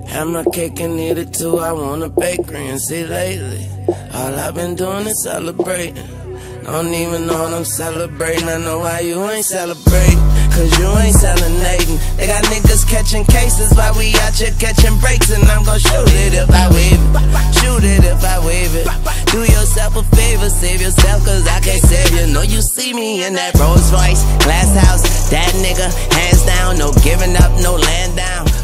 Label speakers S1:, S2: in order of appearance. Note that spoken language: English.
S1: Have my cake and eat it too, I want a bakery. And see lately, all I've been doing is celebrating. Don't even know what I'm celebrating. I know why you ain't celebrating, cause you ain't selling-ating. They got niggas catching cases while we out here catching breaks. And I'm gon' shoot it if I wave it, shoot it if I wave it. Do yourself a favor, save yourself, cause I can't save you. Know you see me in that Rolls Royce, glass house, that nigga, hands down. No giving up, no laying down.